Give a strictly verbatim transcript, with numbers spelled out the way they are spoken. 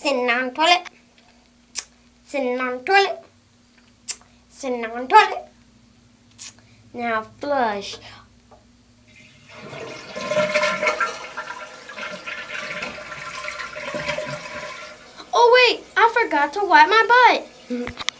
Sitting on toilet. Sitting on toilet. Sitting on toilet. Now flush. Oh wait, I forgot to wipe my butt.